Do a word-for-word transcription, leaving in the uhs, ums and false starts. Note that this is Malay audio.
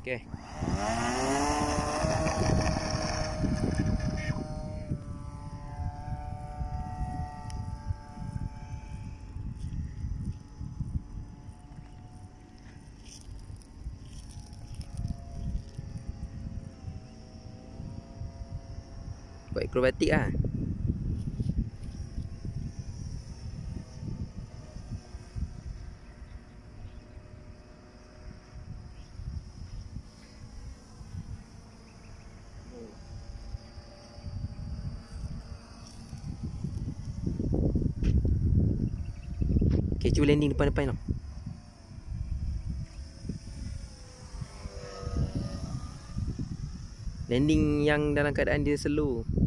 Okey. Buat akrobatik ah. Okay, cuba landing depan-depan tau. Landing yang dalam keadaan dia slow.